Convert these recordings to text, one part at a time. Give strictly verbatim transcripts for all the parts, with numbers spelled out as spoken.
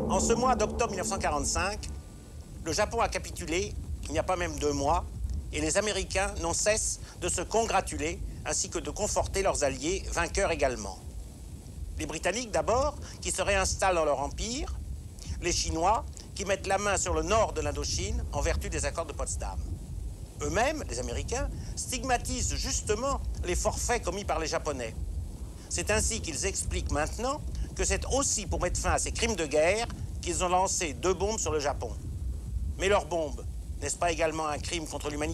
En ce mois d'octobre mille neuf cent quarante-cinq, le Japon a capitulé, il n'y a pas même deux mois, et les Américains n'ont cesse de se congratuler, ainsi que de conforter leurs alliés, vainqueurs également. Les Britanniques d'abord, qui se réinstallent dans leur empire, les Chinois, qui mettent la main sur le nord de l'Indochine en vertu des accords de Potsdam. Eux-mêmes, les Américains, stigmatisent justement les forfaits commis par les Japonais. C'est ainsi qu'ils expliquent maintenant que c'est aussi pour mettre fin à ces crimes de guerre qu'ils ont lancé deux bombes sur le Japon. Mais leurs bombes, n'est-ce pas également un crime contre l'humanité ?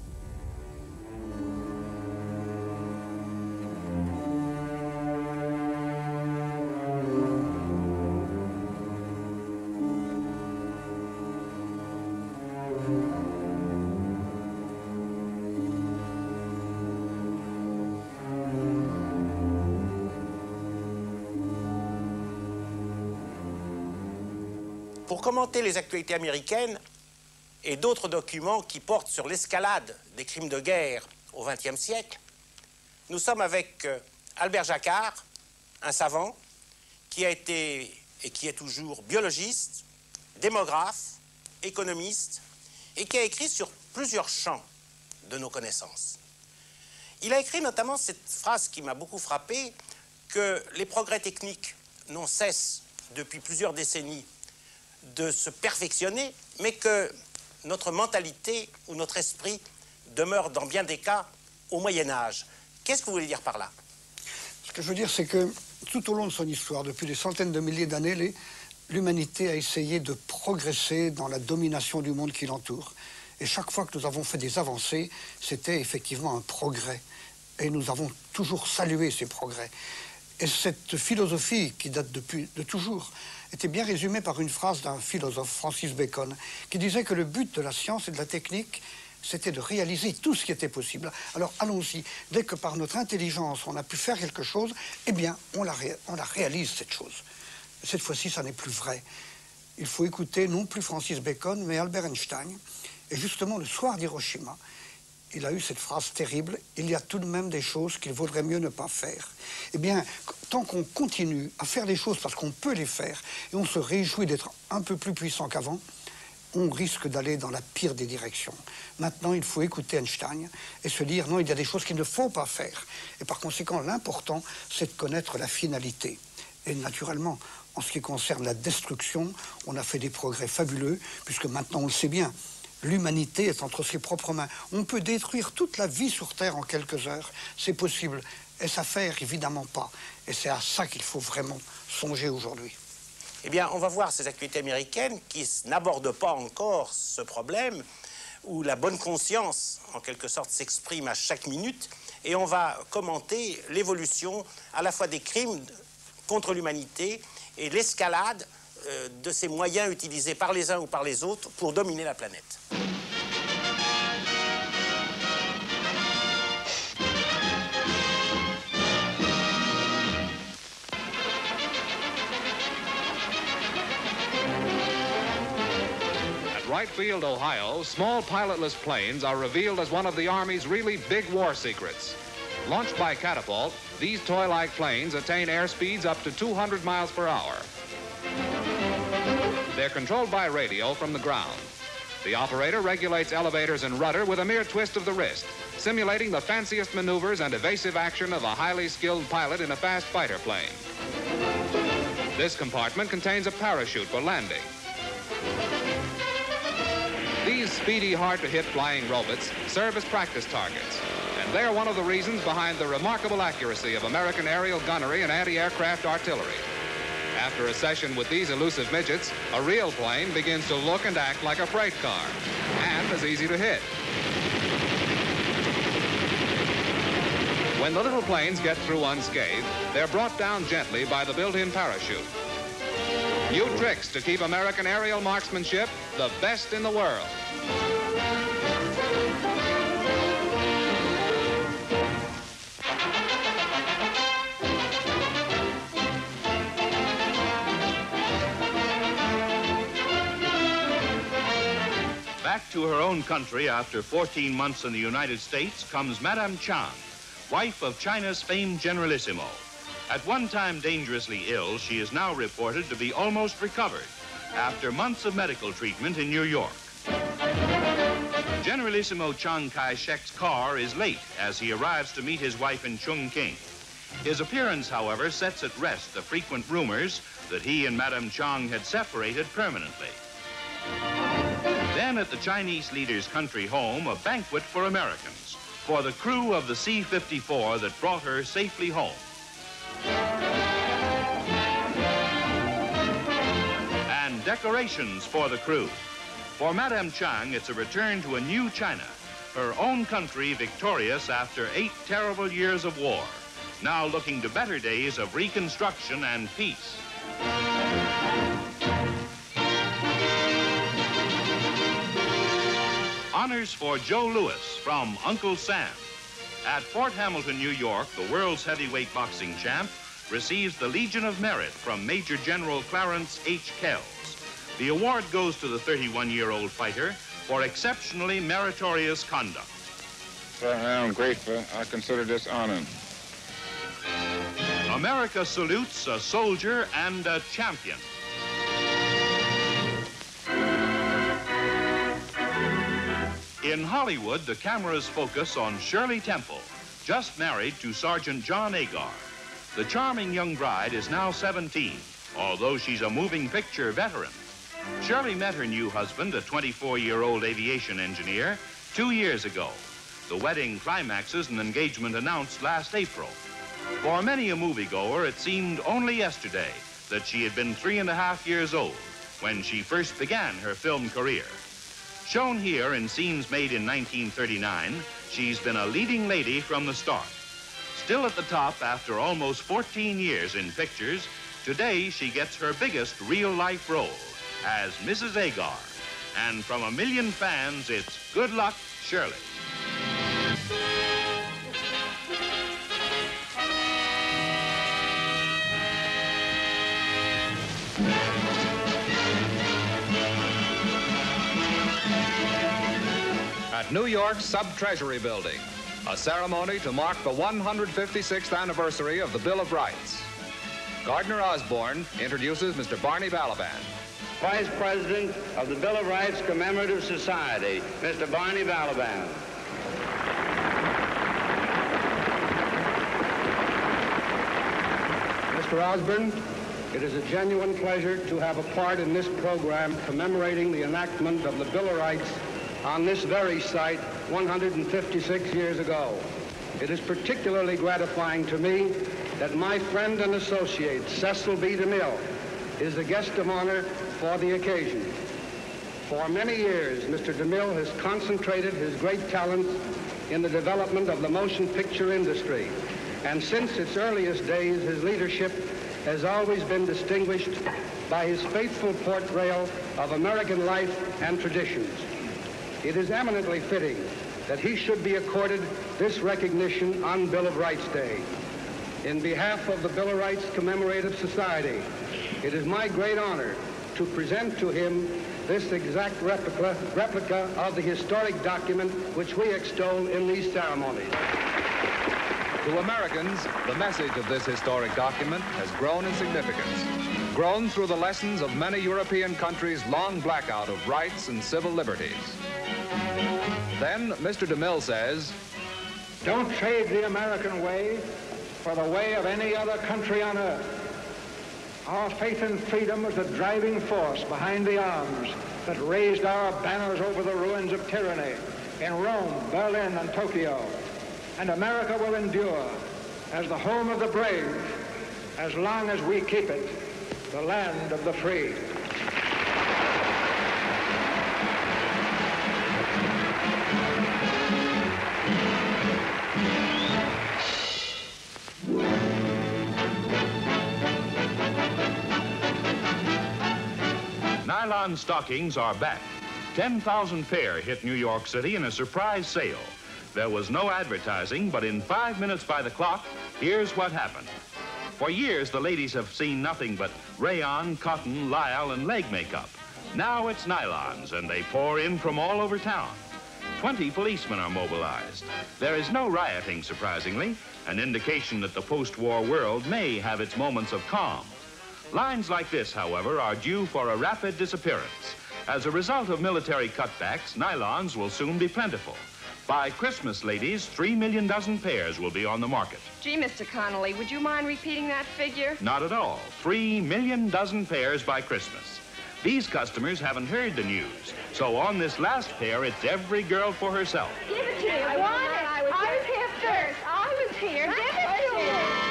Pour commenter les actualités américaines et d'autres documents qui portent sur l'escalade des crimes de guerre au vingtième siècle, nous sommes avec Albert Jacquard, un savant qui a été et qui est toujours biologiste, démographe, économiste et qui a écrit sur plusieurs champs de nos connaissances. Il a écrit notamment cette phrase qui m'a beaucoup frappé, que les progrès techniques n'ont cesse depuis plusieurs décennies de se perfectionner, mais que notre mentalité ou notre esprit demeure dans bien des cas au Moyen-Âge. Qu'est-ce que vous voulez dire par là? Ce que je veux dire, c'est que tout au long de son histoire, depuis des centaines de milliers d'années, l'humanité a essayé de progresser dans la domination du monde qui l'entoure. Et chaque fois que nous avons fait des avancées, c'était effectivement un progrès. Et nous avons toujours salué ces progrès. Et cette philosophie, qui date depuis, de toujours, était bien résumée par une phrase d'un philosophe, Francis Bacon, qui disait que le but de la science et de la technique, c'était de réaliser tout ce qui était possible. Alors allons-y, dès que par notre intelligence on a pu faire quelque chose, eh bien on la, ré on la réalise cette chose. Cette fois-ci, ça n'est plus vrai. Il faut écouter non plus Francis Bacon, mais Albert Einstein. Et justement, le soir d'Hiroshima, il a eu cette phrase terrible, il y a tout de même des choses qu'il vaudrait mieux ne pas faire. Eh bien, tant qu'on continue à faire des choses parce qu'on peut les faire, et on se réjouit d'être un peu plus puissant qu'avant, on risque d'aller dans la pire des directions. Maintenant, il faut écouter Einstein et se dire, non, il y a des choses qu'il ne faut pas faire. Et par conséquent, l'important, c'est de connaître la finalité. Et naturellement, en ce qui concerne la destruction, on a fait des progrès fabuleux, puisque maintenant, on le sait bien, l'humanité est entre ses propres mains. On peut détruire toute la vie sur Terre en quelques heures. C'est possible. Est-ce à faire? Évidemment pas. Et c'est à ça qu'il faut vraiment songer aujourd'hui. Eh bien, on va voir ces actualités américaines qui n'abordent pas encore ce problème, où la bonne conscience, en quelque sorte, s'exprime à chaque minute. Et on va commenter l'évolution à la fois des crimes contre l'humanité et l'escalade euh, de ces moyens utilisés par les uns ou par les autres pour dominer la planète. Wright Field, Ohio, small pilotless planes are revealed as one of the Army's really big war secrets. Launched by catapult, these toy-like planes attain air speeds up to two hundred miles per hour. They're controlled by radio from the ground. The operator regulates elevators and rudder with a mere twist of the wrist, simulating the fanciest maneuvers and evasive action of a highly skilled pilot in a fast fighter plane. This compartment contains a parachute for landing. These speedy, hard-to-hit flying robots serve as practice targets, and they're one of the reasons behind the remarkable accuracy of American aerial gunnery and anti-aircraft artillery. After a session with these elusive midgets, a real plane begins to look and act like a freight car, and as easy to hit. When the little planes get through unscathed, they're brought down gently by the built-in parachute. New tricks to keep American aerial marksmanship the best in the world. Back to her own country after fourteen months in the United States comes Madame Chan, wife of China's famed Generalissimo. At one time dangerously ill, she is now reported to be almost recovered after months of medical treatment in New York. Generalissimo Chiang Kai-shek's car is late as he arrives to meet his wife in Chungking. His appearance, however, sets at rest the frequent rumors that he and Madame Chiang had separated permanently. Then at the Chinese leader's country home, a banquet for Americans, for the crew of the C fifty-four that brought her safely home. And decorations for the crew. For Madame Chiang, it's a return to a new China, her own country victorious after eight terrible years of war, now looking to better days of reconstruction and peace. Honors for Joe Louis from Uncle Sam. At Fort Hamilton, New York, the world's heavyweight boxing champ receives the Legion of Merit from Major General Clarence H. Kells. The award goes to the thirty-one-year-old fighter for exceptionally meritorious conduct. Sir, I am grateful. I consider this honor. America salutes a soldier and a champion. In Hollywood, the cameras focus on Shirley Temple, just married to Sergeant John Agar. The charming young bride is now seventeen, although she's a moving picture veteran. Shirley met her new husband, a twenty-four-year-old aviation engineer, two years ago. The wedding climaxes an engagement announced last April. For many a moviegoer, it seemed only yesterday that she had been three and a half years old when she first began her film career. Shown here in scenes made in nineteen thirty-nine, she's been a leading lady from the start. Still at the top after almost fourteen years in pictures, today she gets her biggest real-life role as Missus Agar. And from a million fans, it's good luck, Shirley. At New York's Sub-Treasury Building, a ceremony to mark the one hundred fifty-sixth anniversary of the Bill of Rights. Gardner Osborne introduces Mister Barney Balaban. Vice President of the Bill of Rights Commemorative Society, Mister Barney Balaban. Mister Osborne, it is a genuine pleasure to have a part in this program commemorating the enactment of the Bill of Rights on this very site one hundred fifty-six years ago. It is particularly gratifying to me that my friend and associate, Cecil B. DeMille, is the guest of honor for the occasion. For many years, Mister DeMille has concentrated his great talents in the development of the motion picture industry. And since its earliest days, his leadership has always been distinguished by his faithful portrayal of American life and traditions. It is eminently fitting that he should be accorded this recognition on Bill of Rights Day. In behalf of the Bill of Rights Commemorative Society, it is my great honor to present to him this exact replica, replica of the historic document which we extol in these ceremonies. To Americans, the message of this historic document has grown in significance, grown through the lessons of many European countries' long blackout of rights and civil liberties. Then Mister DeMille says, Don't trade the American way for the way of any other country on earth. Our faith in freedom was the driving force behind the arms that raised our banners over the ruins of tyranny in Rome, Berlin, and Tokyo. And America will endure as the home of the brave as long as we keep it the land of the free. Nylon stockings are back. ten thousand pair hit New York City in a surprise sale. There was no advertising, but in five minutes by the clock, here's what happened. For years, the ladies have seen nothing but rayon, cotton, lisle, and leg makeup. Now it's nylons, and they pour in from all over town. Twenty policemen are mobilized. There is no rioting, surprisingly. an indication that the post-war world may have its moments of calm. Lines like this, however, are due for a rapid disappearance. As a result of military cutbacks, nylons will soon be plentiful. By Christmas, ladies, three million dozen pairs will be on the market. Gee, Mister Connolly, would you mind repeating that figure? Not at all. Three million dozen pairs by Christmas. These customers haven't heard the news, so on this last pair, it's every girl for herself. Give it to me. I want it. I was, I was here first. I was here. Give it to me.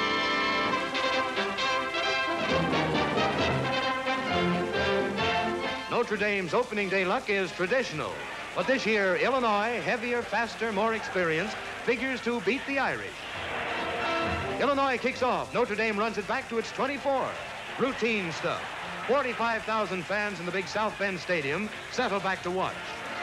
Notre Dame's opening day luck is traditional. But this year, Illinois, heavier, faster, more experienced, figures to beat the Irish. Illinois kicks off. Notre Dame runs it back to its twenty-four. Routine stuff. forty-five thousand fans in the big South Bend Stadium settle back to watch.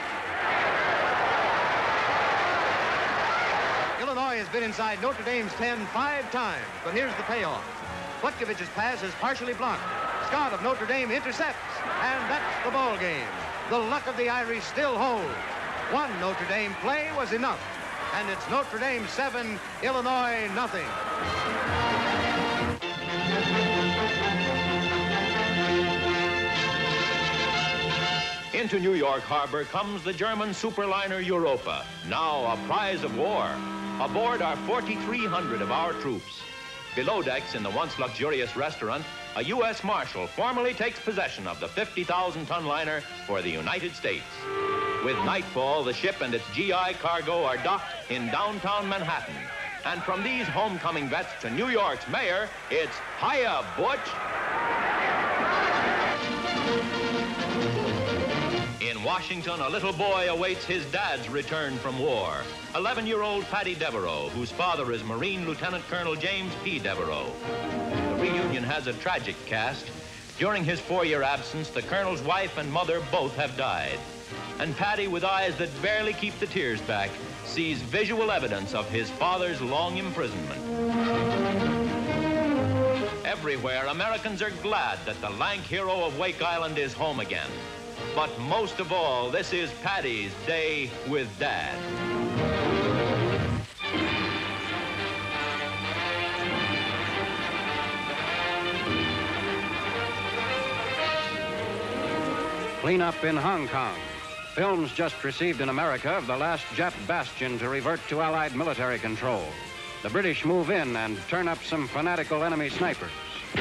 Illinois has been inside Notre Dame's ten five times, but here's the payoff. Butkovich's pass is partially blocked. Scott of Notre Dame intercepts, and that's the ball game. The luck of the Irish still holds. One Notre Dame play was enough, and it's Notre Dame seven, Illinois nothing. Into New York Harbor comes the German superliner Europa, now a prize of war. Aboard are forty-three hundred of our troops. Below decks in the once luxurious restaurant, a U S Marshal formally takes possession of the fifty thousand ton liner for the United States. With nightfall, the ship and its G I cargo are docked in downtown Manhattan. And from these homecoming vets to New York's mayor, it's hiya, Butch. In Washington, a little boy awaits his dad's return from war. eleven-year-old Patty Devereaux, whose father is Marine Lieutenant Colonel James P. Devereaux. The reunion has a tragic cast. During his four-year absence, the colonel's wife and mother both have died. And Patty, with eyes that barely keep the tears back, sees visual evidence of his father's long imprisonment. Everywhere, Americans are glad that the lank hero of Wake Island is home again. But most of all, this is Patty's day with Dad. Cleanup in Hong Kong. Films just received in America of the last Jap bastion to revert to Allied military control. The British move in and turn up some fanatical enemy snipers.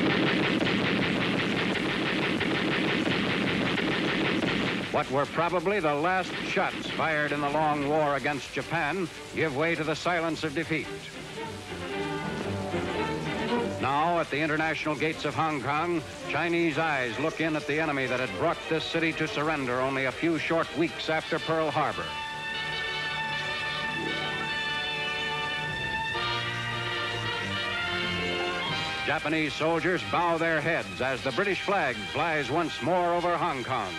What were probably the last shots fired in the long war against Japan give way to the silence of defeat. Now, at the international gates of Hong Kong, Chinese eyes look in at the enemy that had brought this city to surrender only a few short weeks after Pearl Harbor. Japanese soldiers bow their heads as the British flag flies once more over Hong Kong.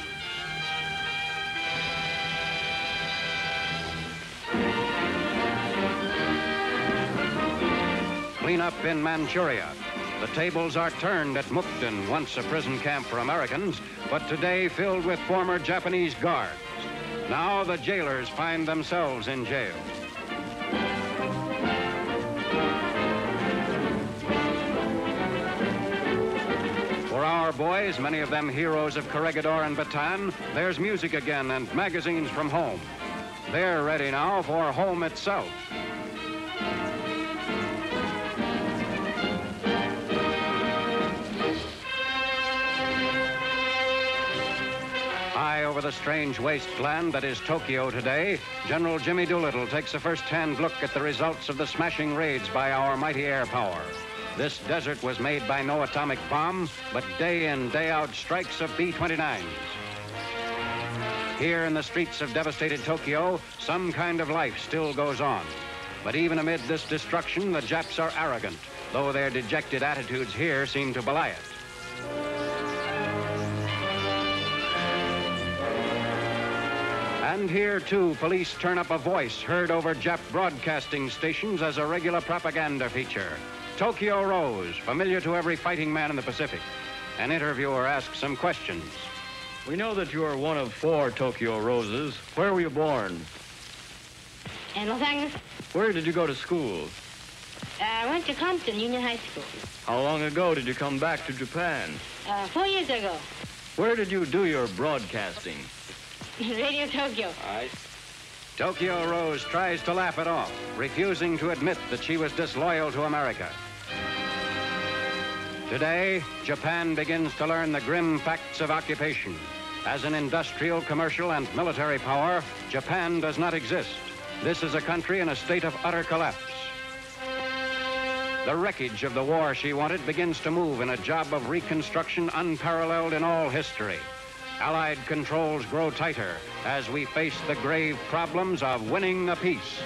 Clean up in Manchuria. The tables are turned at Mukden, once a prison camp for Americans, but today filled with former Japanese guards. Now the jailers find themselves in jail. For our boys, many of them heroes of Corregidor and Bataan, there's music again and magazines from home. They're ready now for home itself. High over the strange wasteland that is Tokyo today, General Jimmy Doolittle takes a first-hand look at the results of the smashing raids by our mighty air power. This desert was made by no atomic bomb, but day in, day out strikes of B twenty-nines. Here in the streets of devastated Tokyo, some kind of life still goes on. But even amid this destruction, the Japs are arrogant, though their dejected attitudes here seem to belie it. And here, too, police turn up a voice heard over Jap broadcasting stations as a regular propaganda feature. Tokyo Rose, familiar to every fighting man in the Pacific. An interviewer asks some questions. We know that you are one of four Tokyo Roses. Where were you born? In Los Angeles. Where did you go to school? Uh, I went to Compton Union High School. How long ago did you come back to Japan? Uh, four years ago. Where did you do your broadcasting? Radio Tokyo. Aye. Tokyo Rose tries to laugh it off, refusing to admit that she was disloyal to America. Today, Japan begins to learn the grim facts of occupation. As an industrial, commercial, and military power, Japan does not exist. This is a country in a state of utter collapse. The wreckage of the war she wanted begins to move in a job of reconstruction unparalleled in all history. Allied controls grow tighter as we face the grave problems of winning the peace.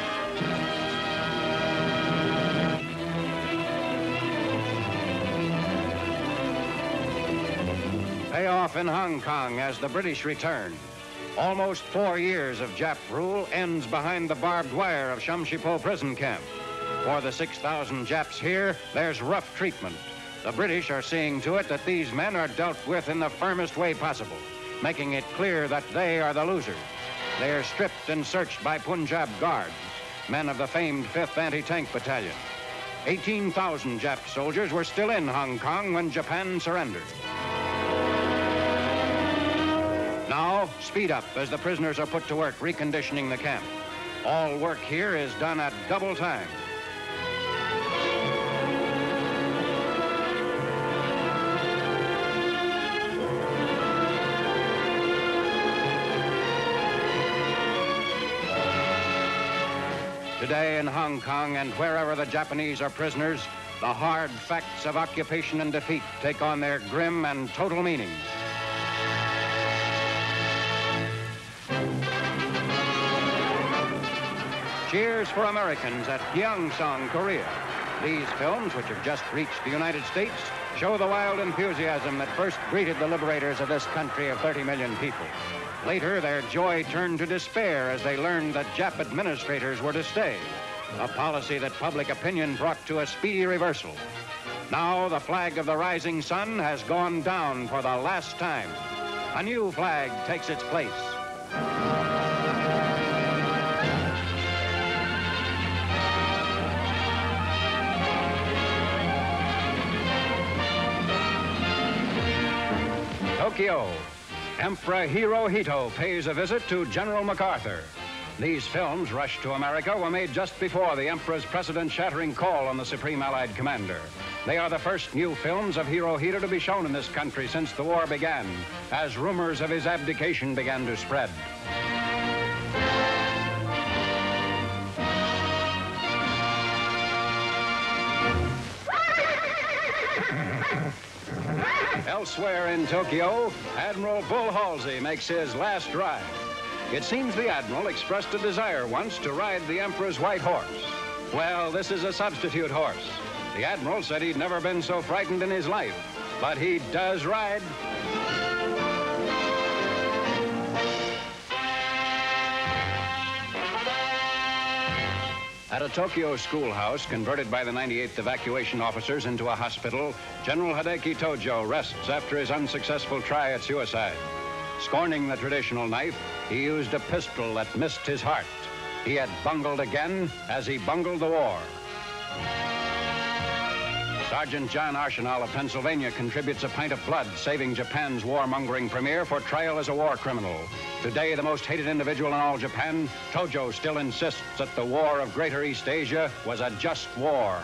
Payoff in Hong Kong as the British return. Almost four years of Jap rule ends behind the barbed wire of Shamshipo prison camp. For the six thousand Japs here, there's rough treatment. The British are seeing to it that these men are dealt with in the firmest way possible, making it clear that they are the losers. They are stripped and searched by Punjab guards, men of the famed fifth Anti-Tank Battalion. eighteen thousand Jap soldiers were still in Hong Kong when Japan surrendered. Now, speed up as the prisoners are put to work reconditioning the camp. All work here is done at double time. Today in Hong Kong and wherever the Japanese are prisoners, the hard facts of occupation and defeat take on their grim and total meaning. Cheers for Americans at Gyeongsang, Korea. These films, which have just reached the United States, show the wild enthusiasm that first greeted the liberators of this country of thirty million people. Later, their joy turned to despair as they learned that Jap administrators were to stay, a policy that public opinion brought to a speedy reversal. Now, the flag of the rising sun has gone down for the last time. A new flag takes its place. Tokyo. Emperor Hirohito pays a visit to General MacArthur. These films, rushed to America, were made just before the Emperor's precedent-shattering call on the Supreme Allied Commander. They are the first new films of Hirohito to be shown in this country since the war began, as rumors of his abdication began to spread. Elsewhere in Tokyo, Admiral Bull Halsey makes his last ride. It seems the Admiral expressed a desire once to ride the Emperor's white horse. Well, this is a substitute horse. The Admiral said he'd never been so frightened in his life, but he does ride. At a Tokyo schoolhouse converted by the ninety-eighth Evacuation Officers into a hospital, General Hideki Tojo rests after his unsuccessful try at suicide. Scorning the traditional knife, he used a pistol that missed his heart. He had bungled again as he bungled the war. Sergeant John Archinal of Pennsylvania contributes a pint of blood, saving Japan's warmongering premier for trial as a war criminal. Today, the most hated individual in all Japan, Tojo still insists that the war of Greater East Asia was a just war.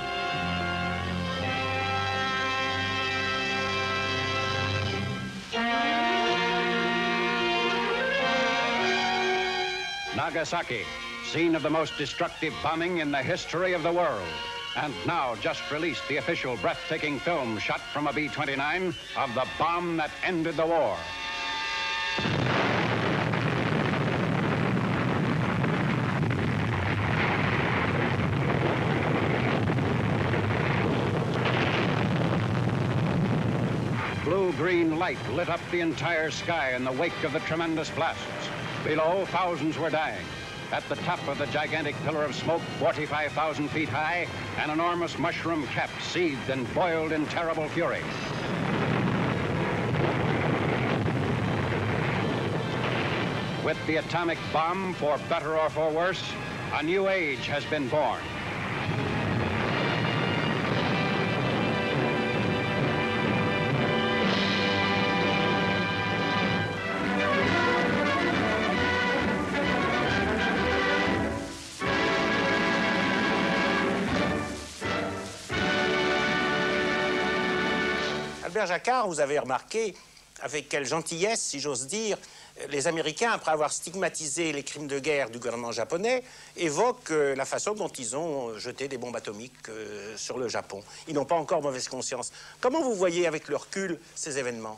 Nagasaki, scene of the most destructive bombing in the history of the world. And now, just released the official breathtaking film shot from a B twenty-nine of the bomb that ended the war. Blue-green light lit up the entire sky in the wake of the tremendous blasts. Below, thousands were dying. At the top of the gigantic pillar of smoke, forty-five thousand feet high, an enormous mushroom cap seethed and boiled in terrible fury. With the atomic bomb, for better or for worse, a new age has been born. Albert Jacquard, vous avez remarqué avec quelle gentillesse, si j'ose dire, les Américains, après avoir stigmatisé les crimes de guerre du gouvernement japonais, évoquent euh, la façon dont ils ont jeté des bombes atomiques euh, sur le Japon. Ils n'ont pas encore mauvaise conscience. Comment vous voyez, avec le recul, ces événements?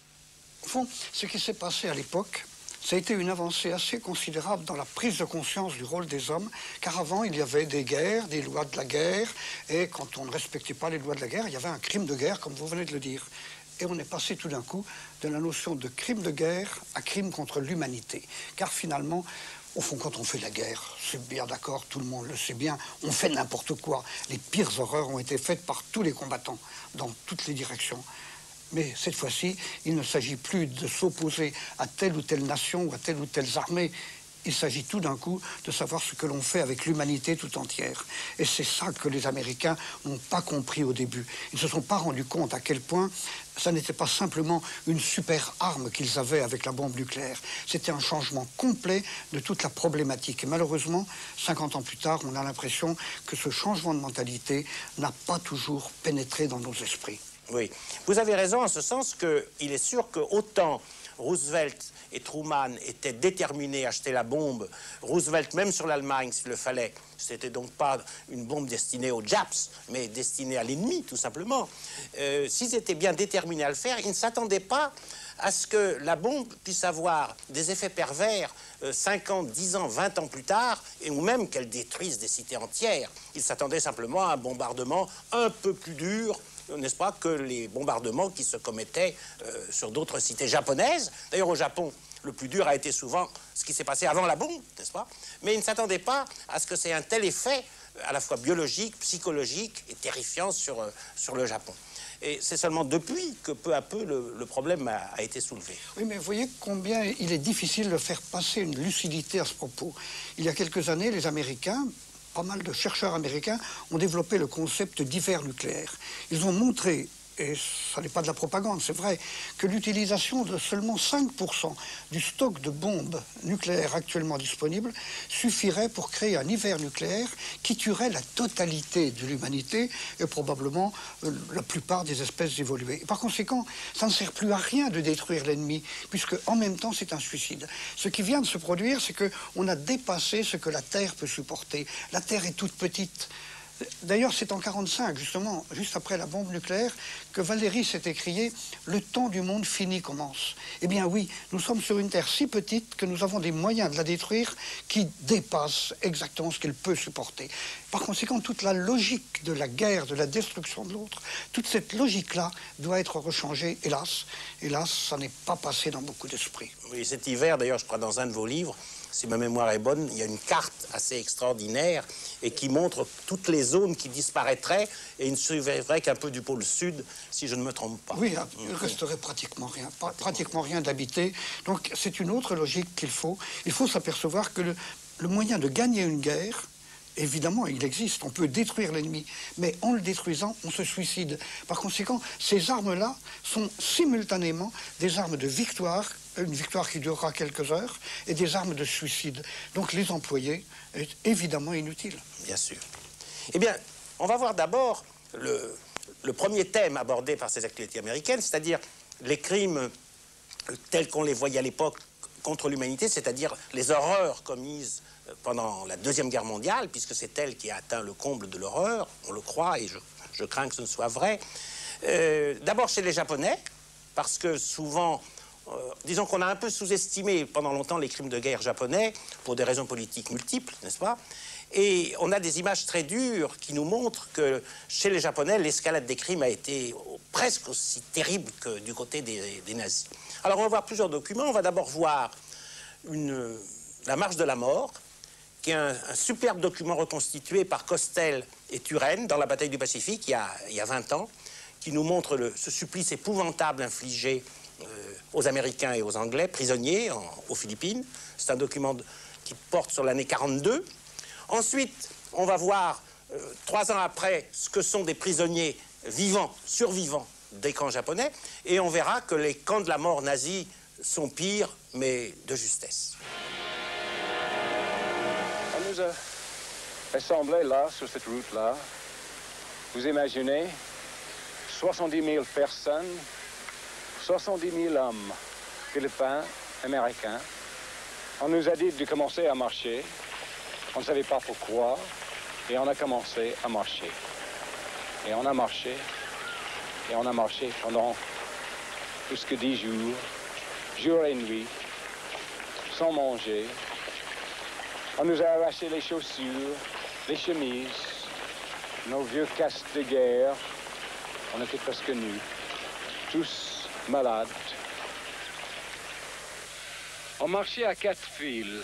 Au fond, ce qui s'est passé à l'époque, ça a été une avancée assez considérable dans la prise de conscience du rôle des hommes, car avant, il y avait des guerres, des lois de la guerre, et quand on ne respectait pas les lois de la guerre, il y avait un crime de guerre, comme vous venez de le dire. Et on est passé tout d'un coup de la notion de crime de guerre à crime contre l'humanité. Car finalement, au fond, quand on fait la guerre, c'est bien d'accord, tout le monde le sait bien, on fait n'importe quoi. Les pires horreurs ont été faites par tous les combattants, dans toutes les directions. Mais cette fois-ci, il ne s'agit plus de s'opposer à telle ou telle nation ou à telle ou telle armée. Il s'agit tout d'un coup de savoir ce que l'on fait avec l'humanité tout entière. Et c'est ça que les Américains n'ont pas compris au début. Ils ne se sont pas rendus compte à quel point ça n'était pas simplement une super arme qu'ils avaient avec la bombe nucléaire. C'était un changement complet de toute la problématique. Et malheureusement, cinquante ans plus tard, on a l'impression que ce changement de mentalité n'a pas toujours pénétré dans nos esprits. Oui, vous avez raison en ce sens qu'il est sûr que autant Roosevelt et Truman étaient déterminés à acheter la bombe, Roosevelt même sur l'Allemagne s'il le fallait, c'était donc pas une bombe destinée aux Japs, mais destinée à l'ennemi tout simplement. Euh, s'ils étaient bien déterminés à le faire, ils ne s'attendaient pas à ce que la bombe puisse avoir des effets pervers euh, cinquante, dix ans, vingt ans plus tard, et ou même qu'elle détruise des cités entières. Ils s'attendaient simplement à un bombardement un peu plus dur, n'est-ce pas, que les bombardements qui se commettaient euh, sur d'autres cités japonaises. D'ailleurs, au Japon, le plus dur a été souvent ce qui s'est passé avant la bombe, n'est-ce pas? Mais ils ne s'attendaient pas à ce que c'est un tel effet, à la fois biologique, psychologique et terrifiant sur, euh, sur le Japon. Et c'est seulement depuis que peu à peu le, le problème a, a été soulevé. Oui, mais vous voyez combien il est difficile de faire passer une lucidité à ce propos. Il y a quelques années, les Américains, pas mal de chercheurs américains, ont développé le concept d'hiver nucléaire. Ils ont montré, et ça n'est pas de la propagande, c'est vrai, que l'utilisation de seulement cinq pour cent du stock de bombes nucléaires actuellement disponibles suffirait pour créer un hiver nucléaire qui tuerait la totalité de l'humanité et probablement euh, la plupart des espèces évoluées. Et par conséquent, ça ne sert plus à rien de détruire l'ennemi, puisque en même temps c'est un suicide. Ce qui vient de se produire, c'est qu'on a dépassé ce que la Terre peut supporter. La Terre est toute petite. D'ailleurs, c'est en quarante-cinq, justement, juste après la bombe nucléaire, que Valéry s'est écrié « Le temps du monde fini commence ». Eh bien oui, nous sommes sur une Terre si petite que nous avons des moyens de la détruire qui dépassent exactement ce qu'elle peut supporter. Par conséquent, toute la logique de la guerre, de la destruction de l'autre, toute cette logique-là doit être rechangée, hélas. Hélas, ça n'est pas passé dans beaucoup d'esprits. Oui, cet hiver, d'ailleurs, je crois, dans un de vos livres, si ma mémoire est bonne, il y a une carte assez extraordinaire et qui montre toutes les zones qui disparaîtraient et il ne survivrait qu'un peu du pôle sud, si je ne me trompe pas. Oui, il ne resterait pratiquement rien, pas, pratiquement rien d'habité. Donc c'est une autre logique qu'il faut. Il faut s'apercevoir que le, le moyen de gagner une guerre, évidemment, il existe. On peut détruire l'ennemi, mais en le détruisant, on se suicide. Par conséquent, ces armes-là sont simultanément des armes de victoire, une victoire qui durera quelques heures, et des armes de suicide. Donc les employer est évidemment inutile. Bien sûr. Eh bien, on va voir d'abord le, le premier thème abordé par ces actualités américaines, c'est-à-dire les crimes tels qu'on les voyait à l'époque contre l'humanité, c'est-à-dire les horreurs commises pendant la Deuxième Guerre mondiale, puisque c'est elle qui a atteint le comble de l'horreur, on le croit, et je, je crains que ce ne soit vrai. Euh, d'abord chez les Japonais, parce que souvent... Euh, disons qu'on a un peu sous-estimé pendant longtemps les crimes de guerre japonais pour des raisons politiques multiples, n'est-ce pas? Et on a des images très dures qui nous montrent que chez les Japonais, l'escalade des crimes a été presque aussi terrible que du côté des, des nazis. Alors on va voir plusieurs documents. On va d'abord voir une, la marche de la mort, qui est un, un superbe document reconstitué par Costel et Turenne dans la bataille du Pacifique il y a, il y a vingt ans, qui nous montre le, ce supplice épouvantable infligé Euh, aux Américains et aux Anglais, prisonniers en, aux Philippines. C'est un document de, qui porte sur l'année quarante-deux. Ensuite, on va voir, euh, trois ans après, ce que sont des prisonniers vivants, survivants des camps japonais, et on verra que les camps de la mort nazis sont pires, mais de justesse. On nous a assemblés là, sur cette route-là. Vous imaginez soixante-dix mille personnes, soixante-dix mille hommes, philippins, américains. On nous a dit de commencer à marcher. On ne savait pas pourquoi. Et on a commencé à marcher. Et on a marché. Et on a marché pendant plus que dix jours, jour et nuit, sans manger. On nous a arraché les chaussures, les chemises, nos vieux casques de guerre. On était presque nus, tous malades. On marchait à quatre files.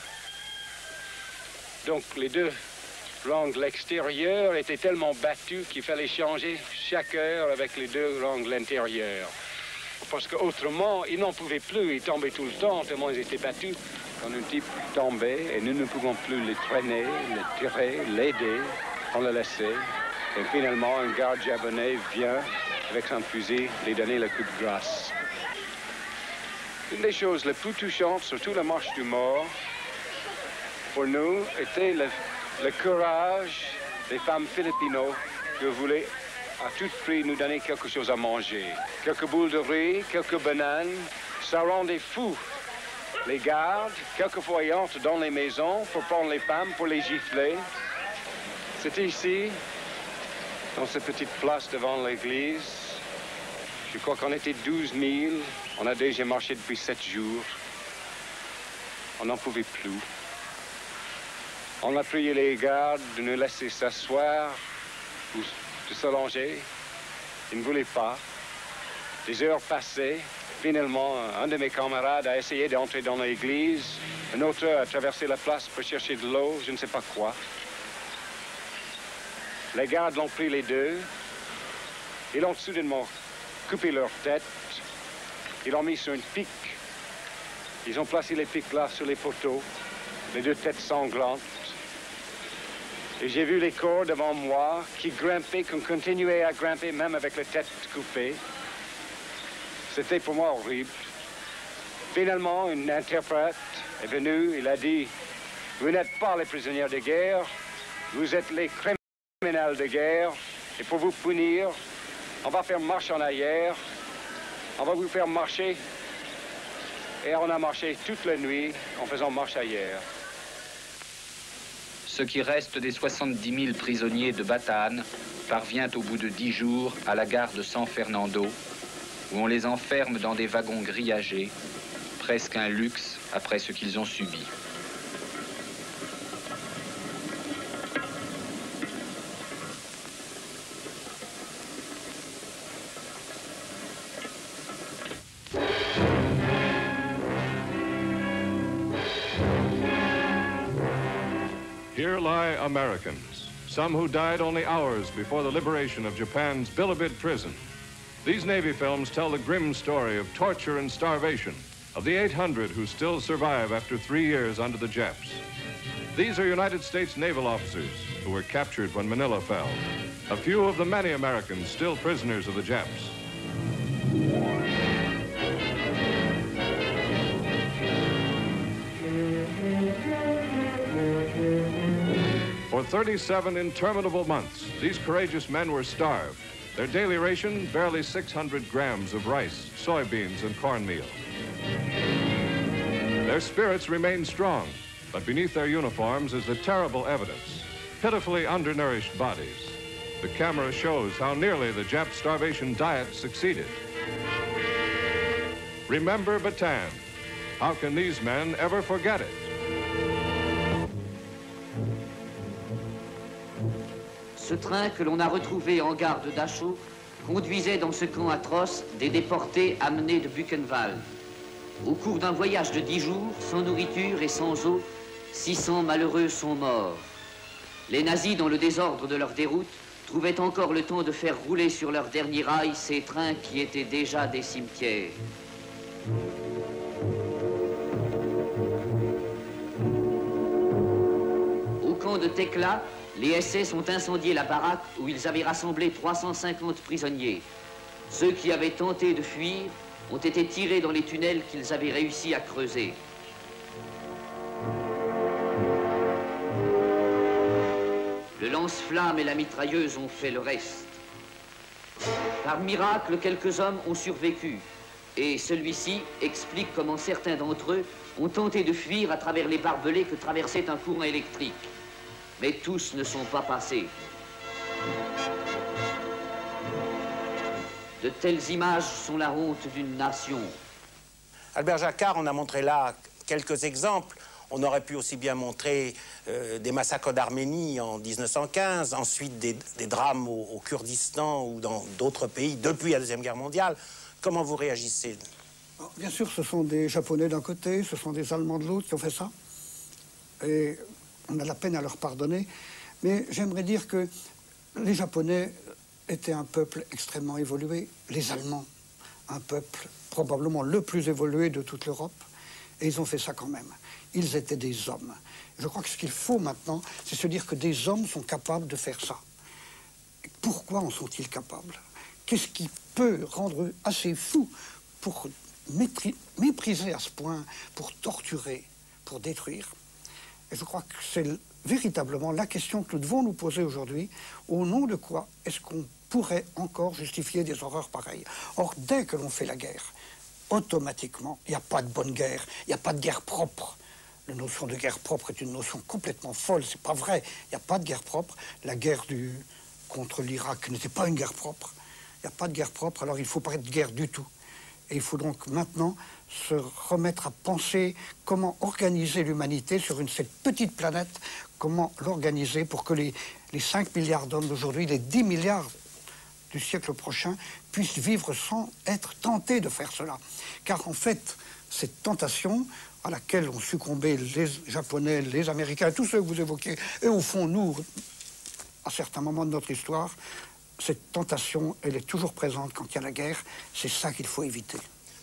Donc les deux rangs de l'extérieur étaient tellement battus qu'il fallait changer chaque heure avec les deux rangs de l'intérieur. Parce qu'autrement, ils n'en pouvaient plus, ils tombaient tout le temps, tellement ils étaient battus. Quand un type tombait et nous ne pouvions plus les traîner, les tirer, l'aider, on le laissait. Et finalement, un garde japonais vient avec son fusil les donner le coup de grâce. Une des choses les plus touchantes, surtout la marche du mort, pour nous, était le, le courage des femmes philippinos qui voulaient à tout prix nous donner quelque chose à manger. Quelques boules de riz, quelques bananes, ça rendait fou. Les gardes, quelquefois ils entrent dans les maisons pour prendre les femmes, pour les gifler. C'était ici, dans cette petite place devant l'église. Je crois qu'on était douze mille. On a déjà marché depuis sept jours. On n'en pouvait plus. On a prié les gardes de nous laisser s'asseoir ou de s'allonger. Ils ne voulaient pas. Des heures passées. Finalement, un de mes camarades a essayé d'entrer dans l'église. Un autre a traversé la place pour chercher de l'eau, je ne sais pas quoi. Les gardes l'ont pris les deux. Ils ont soudainement coupé leur tête. Ils l'ont mis sur une pique. Ils ont placé les piques là sur les poteaux. Les deux têtes sanglantes. Et j'ai vu les corps devant moi qui grimpaient, qui continuaient à grimper même avec les têtes coupées. C'était pour moi horrible. Finalement, un interprète est venu, il a dit, vous n'êtes pas les prisonniers de guerre, vous êtes les criminels de guerre, et pour vous punir, on va faire marche en arrière, on va vous faire marcher, et on a marché toute la nuit en faisant marche arrière. Ce qui reste des soixante-dix mille prisonniers de Batan parvient au bout de dix jours à la gare de San Fernando, où on les enferme dans des wagons grillagés, presque un luxe après ce qu'ils ont subi. Here lie Americans, some who died only hours before the liberation of Japan's Bilibid prison. These Navy films tell the grim story of torture and starvation of the eight hundred who still survive after three years under the Japs. These are United States naval officers who were captured when Manila fell. A few of the many Americans still prisoners of the Japs. For thirty-seven interminable months, these courageous men were starved. Their daily ration, barely six hundred grams of rice, soybeans, and cornmeal. Their spirits remain strong, but beneath their uniforms is the terrible evidence. Pitifully undernourished bodies. The camera shows how nearly the Jap starvation diet succeeded. Remember Bataan. How can these men ever forget it? Ce train que l'on a retrouvé en gare de Dachau conduisait dans ce camp atroce des déportés amenés de Buchenwald. Au cours d'un voyage de dix jours, sans nourriture et sans eau, six cents malheureux sont morts. Les nazis, dans le désordre de leur déroute, trouvaient encore le temps de faire rouler sur leur dernier rail ces trains qui étaient déjà des cimetières. Au camp de Tekla, les S S ont incendié la baraque où ils avaient rassemblé trois cent cinquante prisonniers. Ceux qui avaient tenté de fuir ont été tirés dans les tunnels qu'ils avaient réussi à creuser. Le lance-flamme et la mitrailleuse ont fait le reste. Par miracle, quelques hommes ont survécu. Et celui-ci explique comment certains d'entre eux ont tenté de fuir à travers les barbelés que traversait un courant électrique. Mais tous ne sont pas passés. De telles images sont la honte d'une nation. Albert Jacquard, on a montré là quelques exemples. On aurait pu aussi bien montrer euh, des massacres d'Arménie en mille neuf cent quinze, ensuite des, des drames au, au Kurdistan ou dans d'autres pays depuis la Deuxième Guerre mondiale. Comment vous réagissez? Bien sûr, ce sont des Japonais d'un côté, ce sont des Allemands de l'autre qui ont fait ça. Et on a la peine à leur pardonner. Mais j'aimerais dire que les Japonais étaient un peuple extrêmement évolué. Les Allemands, un peuple probablement le plus évolué de toute l'Europe. Et ils ont fait ça quand même. Ils étaient des hommes. Je crois que ce qu'il faut maintenant, c'est se dire que des hommes sont capables de faire ça. Pourquoi en sont-ils capables? Qu'est-ce qui peut rendre eux assez fous pour mépris, mépriser à ce point, pour torturer, pour détruire? Et je crois que c'est véritablement la question que nous devons nous poser aujourd'hui. Au nom de quoi est-ce qu'on pourrait encore justifier des horreurs pareilles? Or, dès que l'on fait la guerre, automatiquement, il n'y a pas de bonne guerre, il n'y a pas de guerre propre. La notion de guerre propre est une notion complètement folle, c'est pas vrai. Il n'y a pas de guerre propre. La guerre du, contre l'Irak n'était pas une guerre propre. Il n'y a pas de guerre propre, alors il ne faut pas être de guerre du tout. Et il faut donc maintenant se remettre à penser comment organiser l'humanité sur une, cette petite planète, comment l'organiser pour que les, les cinq milliards d'hommes d'aujourd'hui, les dix milliards du siècle prochain, puissent vivre sans être tentés de faire cela. Car en fait, cette tentation à laquelle ont succombé les Japonais, les Américains, tous ceux que vous évoquez, et au fond, nous, à certains moments de notre histoire, cette tentation, elle est toujours présente quand il y a la guerre. C'est ça qu'il faut éviter.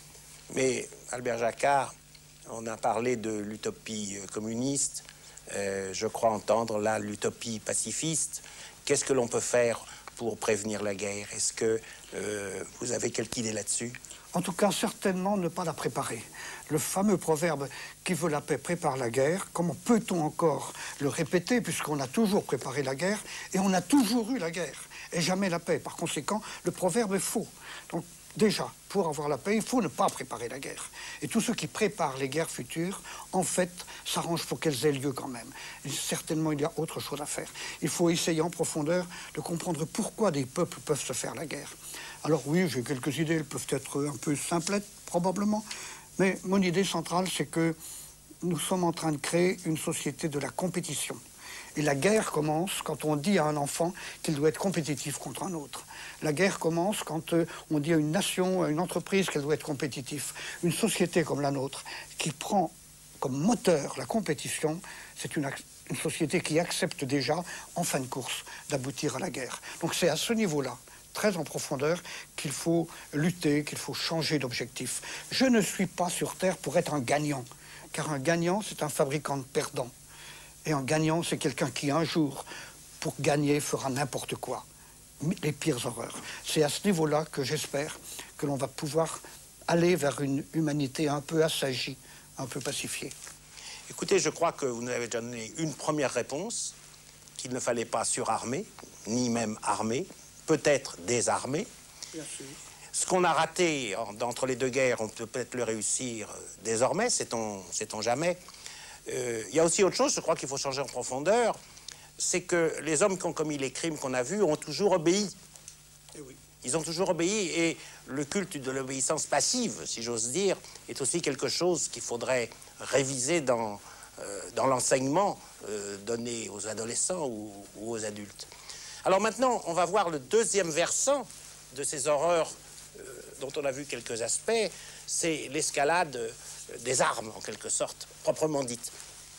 Mais, Albert Jacquard, on a parlé de l'utopie communiste. Euh, je crois entendre là l'utopie pacifiste. Qu'est-ce que l'on peut faire pour prévenir la guerre? Est-ce que euh, vous avez quelque idée là-dessus? En tout cas, certainement ne pas la préparer. Le fameux proverbe « qui veut la paix prépare la guerre », comment peut-on encore le répéter puisqu'on a toujours préparé la guerre et on a toujours eu la guerre et jamais la paix. Par conséquent, le proverbe est faux. Donc déjà, pour avoir la paix, il faut ne pas préparer la guerre. Et tous ceux qui préparent les guerres futures, en fait, s'arrangent pour qu'elles aient lieu quand même. Et certainement, il y a autre chose à faire. Il faut essayer en profondeur de comprendre pourquoi des peuples peuvent se faire la guerre. Alors oui, j'ai quelques idées, elles peuvent être un peu simplettes, probablement, mais mon idée centrale, c'est que nous sommes en train de créer une société de la compétition. Et la guerre commence quand on dit à un enfant qu'il doit être compétitif contre un autre. La guerre commence quand euh, on dit à une nation, à une entreprise qu'elle doit être compétitive. Une société comme la nôtre, qui prend comme moteur la compétition, c'est une, une société qui accepte déjà, en fin de course, d'aboutir à la guerre. Donc c'est à ce niveau-là, très en profondeur, qu'il faut lutter, qu'il faut changer d'objectif. Je ne suis pas sur Terre pour être un gagnant, car un gagnant, c'est un fabricant de perdants. Et un gagnant, c'est quelqu'un qui, un jour, pour gagner, fera n'importe quoi. Les pires horreurs. C'est à ce niveau-là que j'espère que l'on va pouvoir aller vers une humanité un peu assagie, un peu pacifiée. Écoutez, je crois que vous nous avez déjà donné une première réponse, qu'il ne fallait pas surarmer, ni même armer, peut-être désarmer. Bien sûr. Ce qu'on a raté entre les deux guerres, on peut peut-être le réussir désormais, sait-on sait-on jamais. Euh, il y a aussi autre chose, je crois qu'il faut changer en profondeur, c'est que les hommes qui ont commis les crimes qu'on a vus ont toujours obéi. Eh oui. Ils ont toujours obéi, et le culte de l'obéissance passive, si j'ose dire, est aussi quelque chose qu'il faudrait réviser dans, euh, dans l'enseignement euh, donné aux adolescents ou, ou aux adultes. Alors maintenant, on va voir le deuxième versant de ces horreurs euh, dont on a vu quelques aspects, c'est l'escalade euh, des armes, en quelque sorte, proprement dite.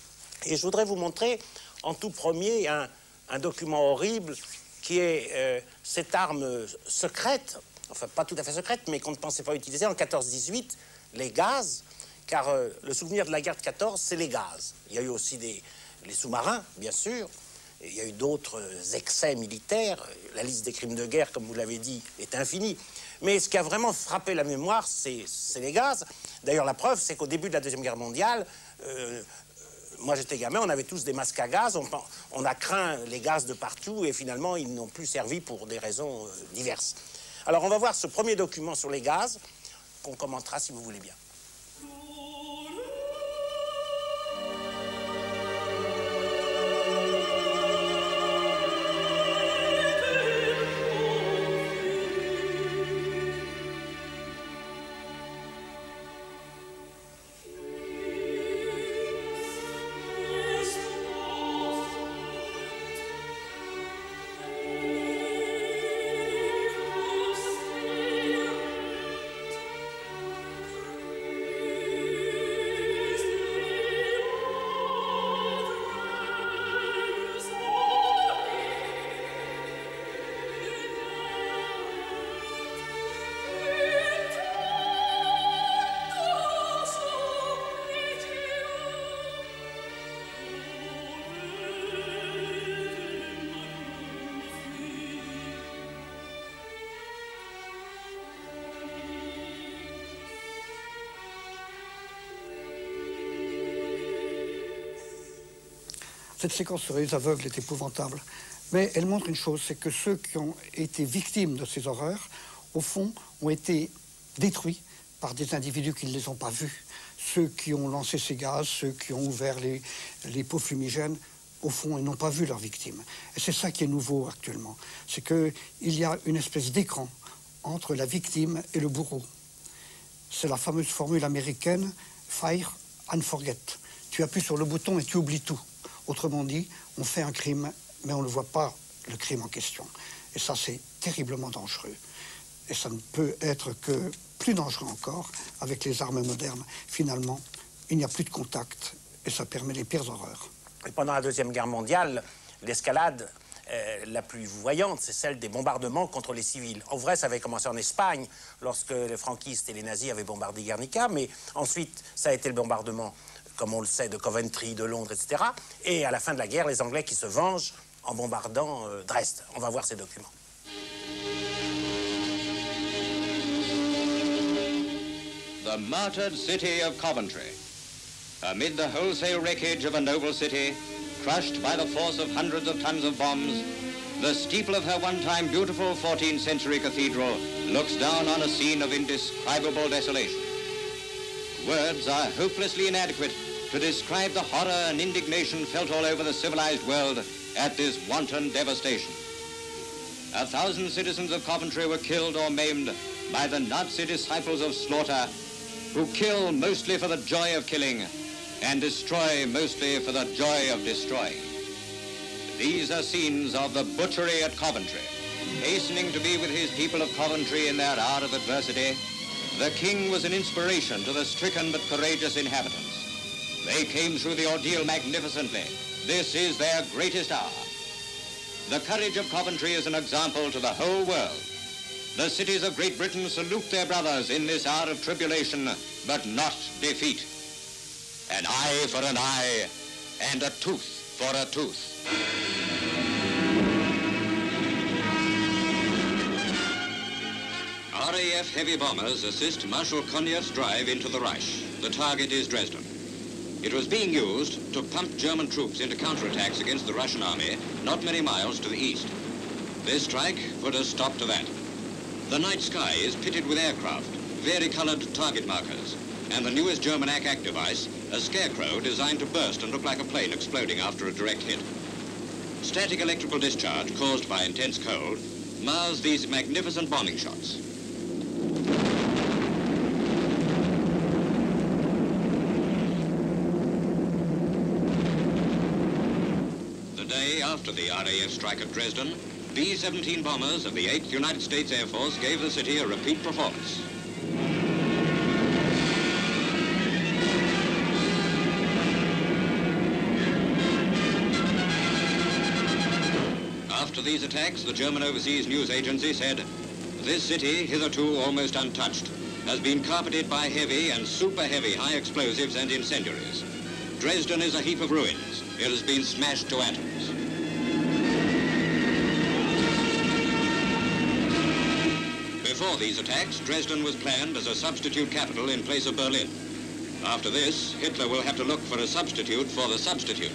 Et je voudrais vous montrer, en tout premier, un, un document horrible qui est euh, cette arme secrète, enfin pas tout à fait secrète, mais qu'on ne pensait pas utiliser en quatorze dix-huit, les gaz, car euh, le souvenir de la guerre de quatorze, c'est les gaz. Il y a eu aussi des, les sous-marins, bien sûr, et il y a eu d'autres excès militaires. La liste des crimes de guerre, comme vous l'avez dit, est infinie. Mais ce qui a vraiment frappé la mémoire, c'est les gaz. D'ailleurs, la preuve, c'est qu'au début de la Deuxième Guerre mondiale, euh, moi j'étais gamin, on avait tous des masques à gaz, on, on a craint les gaz de partout, et finalement, ils n'ont plus servi pour des raisons euh, diverses. Alors on va voir ce premier document sur les gaz, qu'on commentera si vous voulez bien. Cette séquence sur les aveugles est épouvantable, mais elle montre une chose, c'est que ceux qui ont été victimes de ces horreurs, au fond, ont été détruits par des individus qui ne les ont pas vus. Ceux qui ont lancé ces gaz, ceux qui ont ouvert les, les pots fumigènes, au fond, ils n'ont pas vu leurs victimes. Et c'est ça qui est nouveau actuellement, c'est qu'il y a une espèce d'écran entre la victime et le bourreau. C'est la fameuse formule américaine « fire and forget ». Tu appuies sur le bouton et tu oublies tout. Autrement dit, on fait un crime, mais on ne voit pas le crime en question. Et ça, c'est terriblement dangereux. Et ça ne peut être que plus dangereux encore avec les armes modernes. Finalement, il n'y a plus de contact et ça permet les pires horreurs. Et pendant la Deuxième Guerre mondiale, l'escalade euh, la plus voyante, c'est celle des bombardements contre les civils. En vrai, ça avait commencé en Espagne, lorsque les franquistes et les nazis avaient bombardé Guernica, mais ensuite, ça a été le bombardement, comme on le sait, de Coventry, de Londres, et cetera. Et à la fin de la guerre, les Anglais qui se vengent en bombardant euh, Dresde. On va voir ces documents. The martyred city of Coventry. Amid the wholesale wreckage of a noble city, crushed by the force of hundreds of tons of bombs, the steeple of her one-time beautiful fourteenth century cathedral looks down on a scene of indescribable desolation. Words are hopelessly inadequate to describe the horror and indignation felt all over the civilized world at this wanton devastation. A thousand citizens of Coventry were killed or maimed by the Nazi disciples of slaughter, who kill mostly for the joy of killing and destroy mostly for the joy of destroying. These are scenes of the butchery at Coventry. Hastening to be with his people of Coventry in their hour of adversity, the king was an inspiration to the stricken but courageous inhabitants. They came through the ordeal magnificently. This is their greatest hour. The courage of Coventry is an example to the whole world. The cities of Great Britain salute their brothers in this hour of tribulation, but not defeat. An eye for an eye, and a tooth for a tooth. R A F heavy bombers assist Marshal Konyev's drive into the Reich. The target is Dresden. It was being used to pump German troops into counterattacks against the Russian army not many miles to the east. This strike put a stop to that. The night sky is pitted with aircraft, vari-colored target markers, and the newest German A C A C device, a scarecrow designed to burst and look like a plane exploding after a direct hit. Static electrical discharge caused by intense cold mars these magnificent bombing shots. The day after the R A F strike at Dresden, B seventeen bombers of the eighth United States Air Force gave the city a repeat performance. After these attacks, the German Overseas News Agency said, "This city, hitherto almost untouched, has been carpeted by heavy and super heavy high explosives and incendiaries. Dresden is a heap of ruins. It has been smashed to atoms." Before these attacks, Dresden was planned as a substitute capital in place of Berlin. After this, Hitler will have to look for a substitute for the substitute.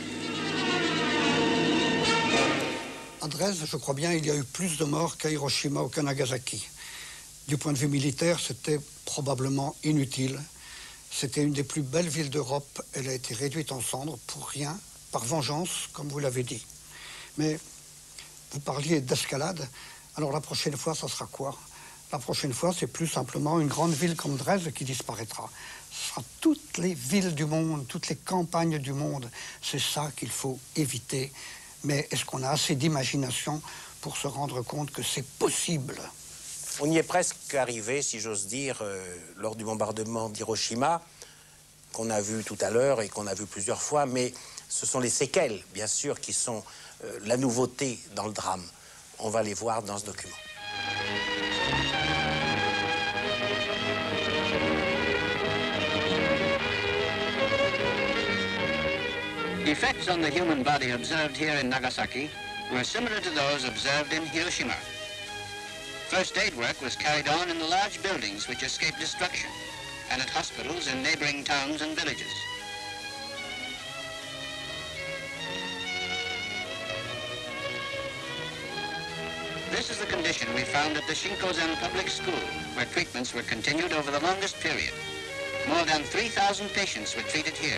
À Dresde, je crois bien, il y a eu plus de morts qu'à Hiroshima ou qu'à Nagasaki. Du point de vue militaire, c'était probablement inutile. C'était une des plus belles villes d'Europe. Elle a été réduite en cendres pour rien, par vengeance, comme vous l'avez dit. Mais vous parliez d'escalade. Alors la prochaine fois, ça sera quoi? La prochaine fois, c'est plus simplement une grande ville comme Dresde qui disparaîtra. Ce sera toutes les villes du monde, toutes les campagnes du monde. C'est ça qu'il faut éviter. Mais est-ce qu'on a assez d'imagination pour se rendre compte que c'est possible? On y est presque arrivé, si j'ose dire, euh, lors du bombardement d'Hiroshima, qu'on a vu tout à l'heure et qu'on a vu plusieurs fois, mais ce sont les séquelles, bien sûr, qui sont euh, la nouveauté dans le drame. On va les voir dans ce document. Effects on the human body observed here in Nagasaki were similar to those observed in Hiroshima. First aid work was carried on in the large buildings which escaped destruction and at hospitals in neighboring towns and villages. This is the condition we found at the Shinkozen Public School, where treatments were continued over the longest period. More than three thousand patients were treated here.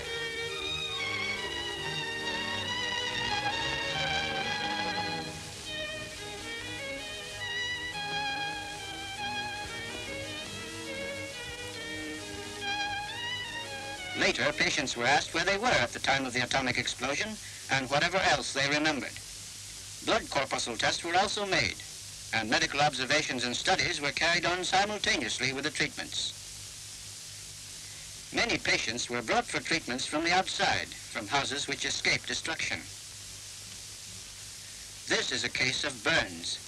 Later, patients were asked where they were at the time of the atomic explosion and whatever else they remembered. Blood corpuscle tests were also made, and medical observations and studies were carried on simultaneously with the treatments. Many patients were brought for treatments from the outside, from houses which escaped destruction. This is a case of burns.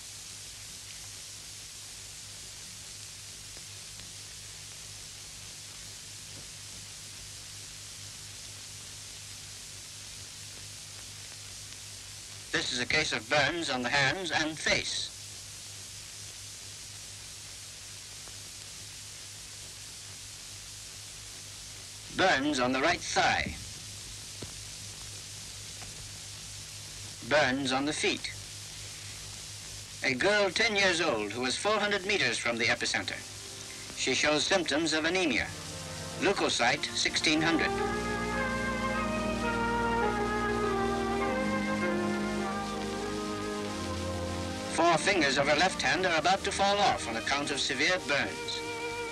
This is a case of burns on the hands and face. Burns on the right thigh. Burns on the feet. A girl ten years old who was four hundred meters from the epicenter. She shows symptoms of anemia. Leukocyte sixteen hundred. Four fingers of her left hand are about to fall off on account of severe burns.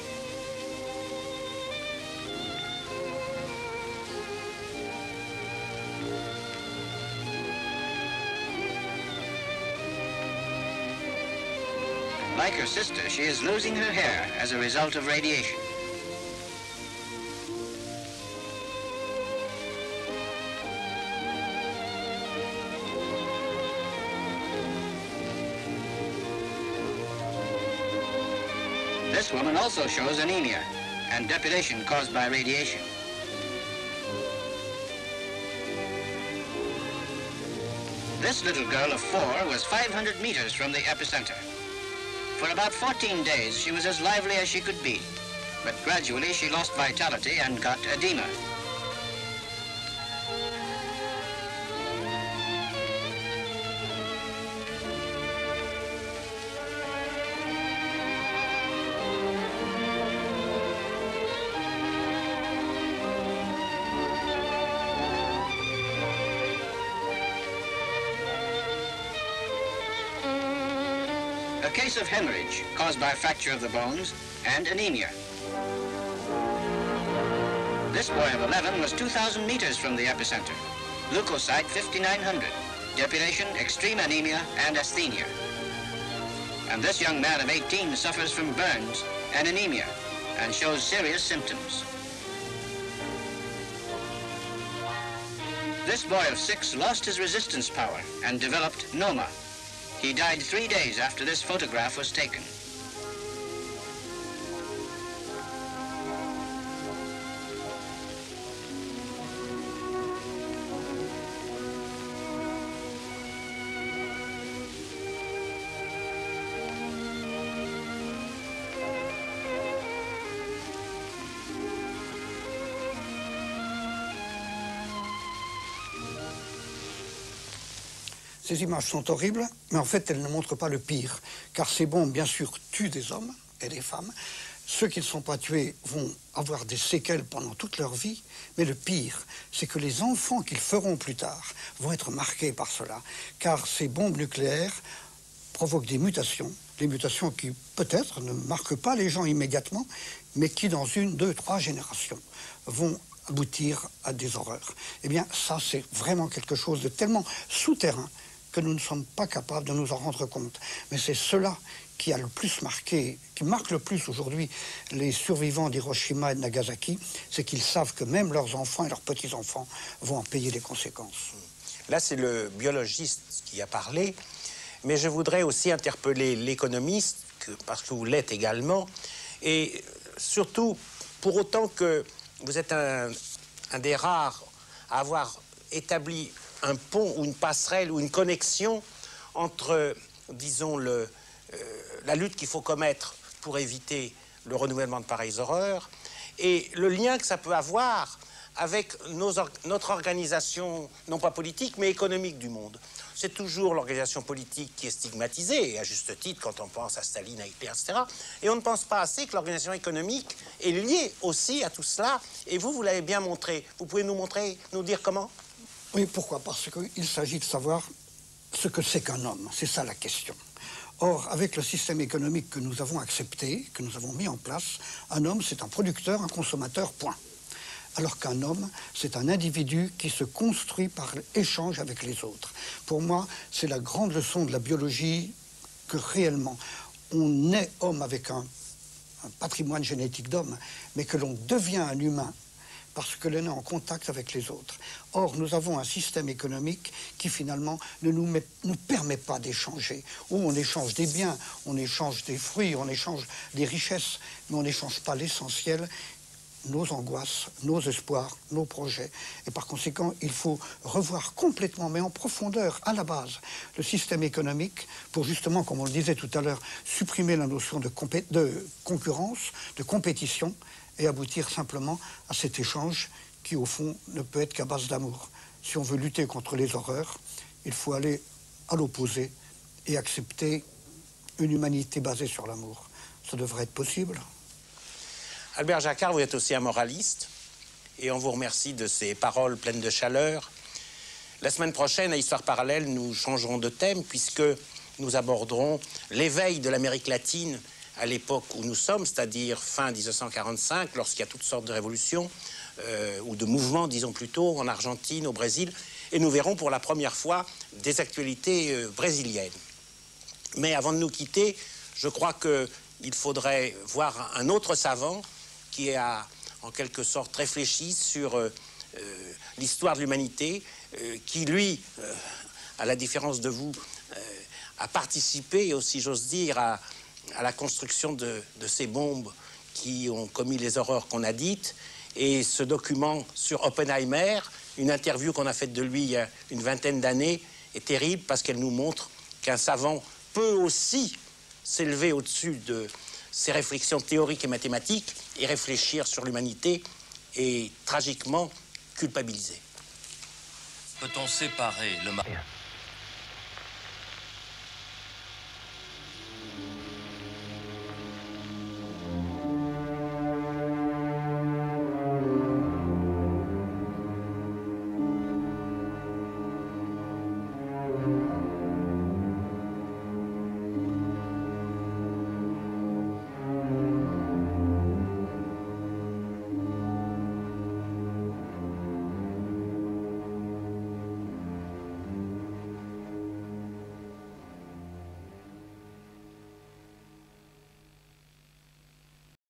Like her sister, she is losing her hair as a result of radiation. This woman also shows anemia and depilation caused by radiation. This little girl of four was five hundred meters from the epicenter. For about fourteen days, she was as lively as she could be, but gradually she lost vitality and got edema. A case of hemorrhage caused by fracture of the bones and anemia. This boy of eleven was two thousand meters from the epicenter. Leukocyte fifty-nine hundred. Depilation, extreme anemia, and asthenia. And this young man of eighteen suffers from burns and anemia and shows serious symptoms. This boy of six lost his resistance power and developed Noma. He died three days after this photograph was taken. Ces images sont horribles, mais en fait, elles ne montrent pas le pire, car ces bombes, bien sûr, tuent des hommes, et des femmes. Ceux qui ne sont pas tués vont avoir des séquelles pendant toute leur vie, mais le pire, c'est que les enfants qu'ils feront plus tard vont être marqués par cela, car ces bombes nucléaires provoquent des mutations, des mutations qui peut-être ne marquent pas les gens immédiatement, mais qui dans une, deux, trois générations vont aboutir à des horreurs. Eh bien, ça, c'est vraiment quelque chose de tellement souterrain que nous ne sommes pas capables de nous en rendre compte. Mais c'est cela qui a le plus marqué, qui marque le plus aujourd'hui les survivants d'Hiroshima et de Nagasaki, c'est qu'ils savent que même leurs enfants et leurs petits-enfants vont en payer les conséquences. Là, c'est le biologiste qui a parlé, mais je voudrais aussi interpeller l'économiste, que, parce que vous l'êtes également, et surtout, pour autant que vous êtes un, un des rares à avoir établi un pont ou une passerelle ou une connexion entre, disons, le... Euh, la lutte qu'il faut commettre pour éviter le renouvellement de pareilles horreurs et le lien que ça peut avoir avec nos or notre organisation, non pas politique, mais économique du monde. C'est toujours l'organisation politique qui est stigmatisée, et à juste titre, quand on pense à Staline, à Hitler, et cetera. Et on ne pense pas assez que l'organisation économique est liée aussi à tout cela. Et vous, vous l'avez bien montré. Vous pouvez nous montrer, nous dire comment? Oui, pourquoi? Parce qu'il s'agit de savoir ce que c'est qu'un homme. C'est ça la question. Or, avec le système économique que nous avons accepté, que nous avons mis en place, un homme, c'est un producteur, un consommateur, point. Alors qu'un homme, c'est un individu qui se construit par échange avec les autres. Pour moi, c'est la grande leçon de la biologie que réellement, on est homme avec un, un patrimoine génétique d'homme, mais que l'on devient un humain parce que l'on est en contact avec les autres. Or, nous avons un système économique qui, finalement, ne nous, met, nous permet pas d'échanger. Où on échange des biens, on échange des fruits, on échange des richesses, mais on n'échange pas l'essentiel, nos angoisses, nos espoirs, nos projets. Et par conséquent, il faut revoir complètement, mais en profondeur, à la base, le système économique pour justement, comme on le disait tout à l'heure, supprimer la notion de, de concurrence, de compétition, et aboutir simplement à cet échange qui, au fond, ne peut être qu'à base d'amour. Si on veut lutter contre les horreurs, il faut aller à l'opposé et accepter une humanité basée sur l'amour. Ça devrait être possible. Albert Jacquard, vous êtes aussi un moraliste, et on vous remercie de ces paroles pleines de chaleur. La semaine prochaine, à Histoire parallèle, nous changerons de thème, puisque nous aborderons l'éveil de l'Amérique latine à l'époque où nous sommes, c'est-à-dire fin mille neuf cent quarante-cinq, lorsqu'il y a toutes sortes de révolutions, euh, ou de mouvements, disons plutôt, en Argentine, au Brésil, et nous verrons pour la première fois des actualités euh, brésiliennes. Mais avant de nous quitter, je crois qu'il faudrait voir un autre savant qui a, en quelque sorte, réfléchi sur euh, euh, l'histoire de l'humanité, euh, qui, lui, euh, à la différence de vous, euh, a participé, aussi j'ose dire, à à la construction de, de ces bombes qui ont commis les horreurs qu'on a dites. Et ce document sur Oppenheimer, une interview qu'on a faite de lui il y a une vingtaine d'années, est terrible parce qu'elle nous montre qu'un savant peut aussi s'élever au-dessus de ses réflexions théoriques et mathématiques et réfléchir sur l'humanité et tragiquement culpabiliser. Peut-on séparer le mal ?